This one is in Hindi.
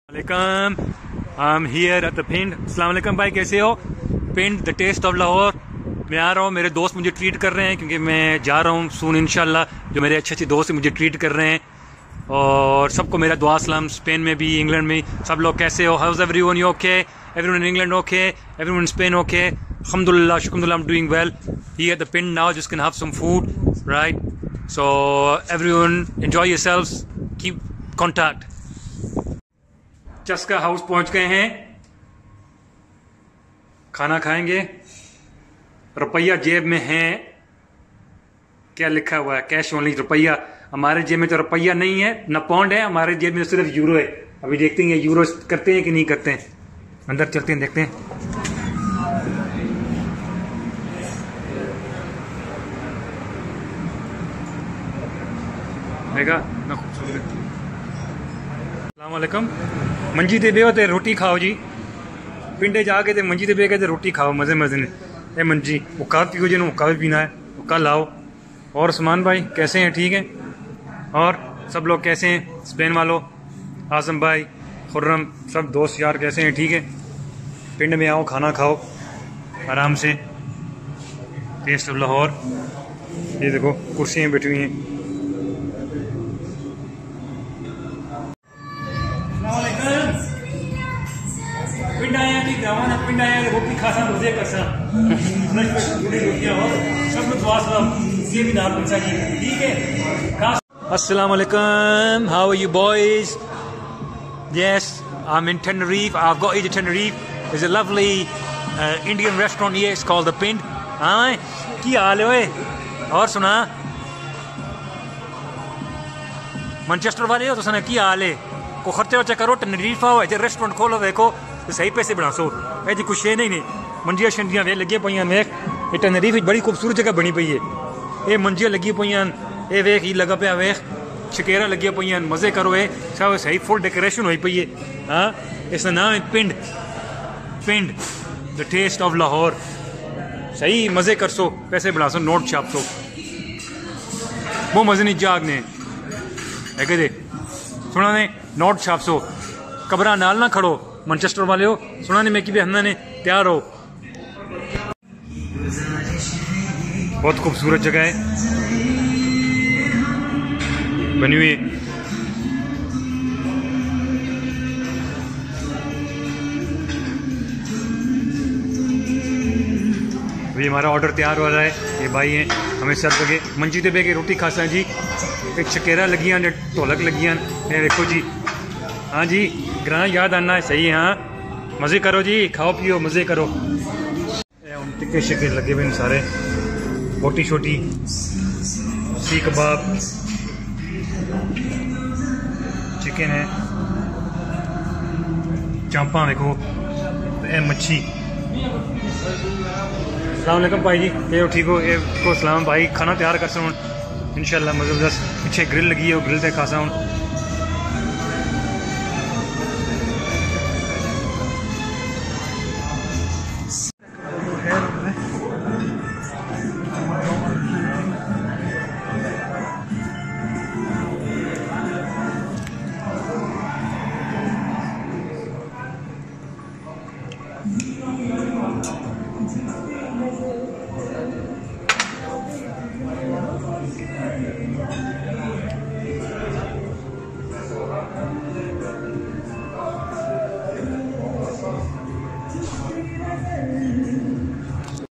वालेकुम, I am here at the pind. अस्सलाम वालेकुम भाई, कैसे हो? पिंड द टेस्ट ऑफ लाहौर। मैं आ रहा हूँ, मेरे दोस्त मुझे ट्रीट कर रहे हैं क्योंकि मैं जा रहा हूँ सून इंशाल्लाह। जो मेरे अच्छे अच्छे दोस्त हैं मुझे ट्रीट कर रहे हैं और सबको मेरा दुआ सलाम। स्पेन में भी, इंग्लैंड में, सब लोग कैसे हो? How is everyone? You okay? Everyone in England okay? Everyone in Spain okay? अल्हम्दुलिल्लाह, शुक्रिल्लाह, I am doing well here at the pind now, just can have some food, right? So everyone enjoy yourselves, keep contact. Chaska House पहुंच गए हैं, खाना खाएंगे। रुपया जेब में है, क्या लिखा हुआ है? कैश ओनली, रुपया। हमारे जेब में तो रुपया नहीं है, न पाउंड है, हमारे जेब में तो सिर्फ यूरो है। अभी देखते हैं यूरो करते हैं कि नहीं करते हैं। अंदर चलते हैं, देखते हैं। देखा ना, खूबसूरत। अस्सलाम वालेकुम। मंजी ते बेहो ते रोटी खाओ जी। पिंडे जाके ते मंजी ते बह के रोटी खाओ, मजे मजे ने। ए मंजी हुक्का पियो, जिन्होंने हुक्का भी पीना है हुक्का लाओ। और उस्मान भाई कैसे हैं? ठीक हैं? और सब लोग कैसे हैं? स्पेन वालों, आजम भाई, खुर्रम, सब दोस्त यार कैसे हैं? ठीक है? पिंड में आओ, खाना खाओ आराम से। Taste of Lahore. ये देखो कुर्सियाँ बैठी हुई हैं। पिंड आया जी, गाँव पिंड आया, रोटी खासा मजे करसा। सब लोग दुआ सलाम, ये भी नाम पूछा जी, ठीक है? अस्सलाम वालेकुम, how are you boys? Yes, I am in Tenerife. I have got it Tenerife. There's a lovely Indian restaurant here. It's called the Pind. हाँ, की हाल है ओए? और सुना, मैनचेस्टर वाले हो तो सुना, की हाल है? को खर्चे वर्चा करो, टेनरीफ आओ, इधर रेस्टोरेंट खोलो, देखो तो सही पैसे बना सो। ए जी कुछ है नहीं, मंजियां शंजियां वे लगे पई वेख। ये टेनरीफ बड़ी खूबसूरत जगह बनी पई है। ये मंजियां लगी पई, ये वेख, ये लगा पे वेख, चकेरा लगी पई, मजे करो। ये सब सही फुल डेकोरेशन हुई पई है। हाँ, इसका नाम है पिंड। पिंड द टेस्ट ऑफ लाहौर। सही मजे कर सो, पैसे बना सो, नोट छाप सो। वो मजे नहीं जागने है दे सुना ने, नोट छाप सो। कबरा नाल ना खड़ो, मैनचेस्टर वाले हो, सुना ने मैं कि हन्ना ने तैयार हो। बहुत खूबसूरत जगह है बनी हुई। अभी हमारा ऑर्डर तैयार हो रहा है। ये भाई हैं, हमें सब जगह मंजी ते बह के रोटी खासा जी। एक चकेरा लगी, ढोलक लगी, ये देखो जी। हाँ जी, ग्रां याद आना है, सही है। हाँ, मज़े करो जी, खाओ पियो, मज़े करो। टिक्के शिक्के लगे हुए सारे, बोटी छोटी, सी कबाब, चिकन है, चांपा देखो, मच्छी। अस्सलाम वालेकुम भाई जी, ये ठीक हो? ये को सलाम भाई, खाना तैयार कर सो इंशाल्लाह। जबरदस्त पीछे ग्रिल लगी है, ग्रिल से खासा हूँ।